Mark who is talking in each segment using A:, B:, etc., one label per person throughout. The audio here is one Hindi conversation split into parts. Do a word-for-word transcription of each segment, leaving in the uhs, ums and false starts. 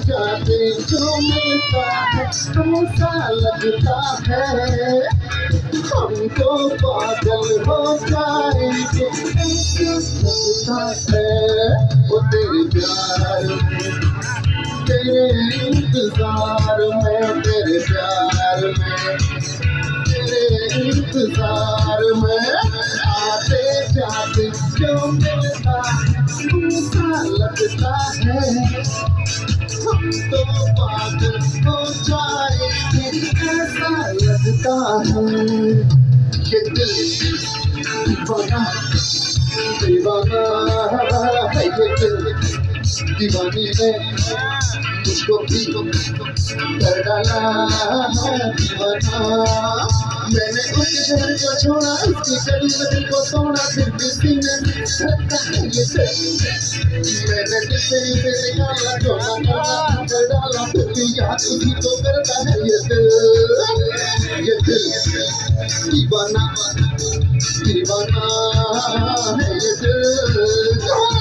A: जाते जो मिलता है ऐसा लगता है हमको पागल हो जाएंगे। ऐसा लगता है वो तेरे प्यार में, तेरे इंतजार में, तेरे प्यार में, तेरे इंतजार में आते जाते जो मिलता ऐसा लगता है हम तो पागल हो जाएंगे। ऐसा लगता है ये दिल दीवाना दीवाना है, ये दिल दीवानी ने मुझको भी कर डाला है दीवाना। मैंने उस शहर को छोड़ा, उसकी गली में दिल को तोड़ा, फिर भी सीने में धड़कता है ये दिल। मैंने दिल से इसे निकाला, छोड़ा करना कर डाला, फिर भी याद उसी को करता है ये दिल। ये दिल दीवाना दीवाना है ये दिल।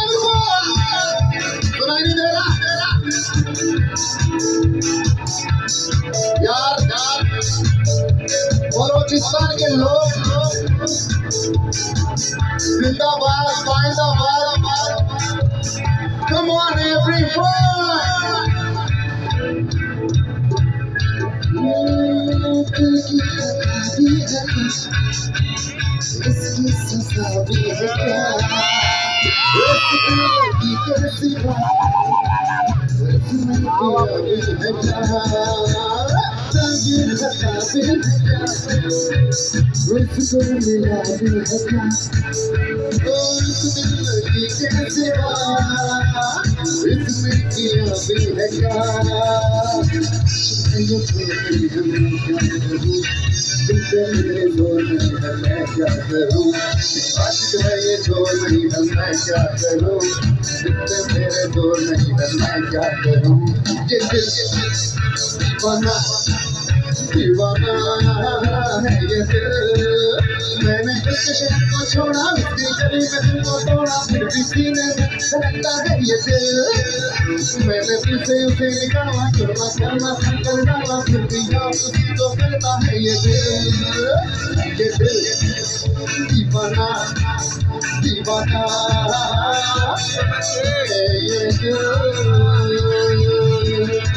A: सुनाई नहीं दे रहा यार यार बलोचिस्तान के लोग जिंदाबाद जिंदाबाद। Come on everyone, इसकी सजा भी है क्या, इसकी कैसी बात, इसमें क्या भी है क्या, उसको मिला भी है क्या, उस जिंदगी कैसे इसमें किया भी है क्या। ये छोड़ी हमें क्या करूँ, दिल पे मेरे जोर नहीं है मैं क्या करूँ, आशिक है ये जोर नहीं है मैं क्या करूँ, दिल पे मेरे जोर नहीं है मैं क्या करूँ। ये दिल दीवाना दीवाना है ये दिल। मैंने उसके शहर को छोड़ा, उसकी गली में दिल को तोड़ा, फिर भी सीने में धड़कता है ये दिल। मैंने फिर से उसे निकाला, करना करना कर डाला, फिर भी याद उसी को करता है ये दिल। ये दिल दीवाना दीवाना है ये दिल।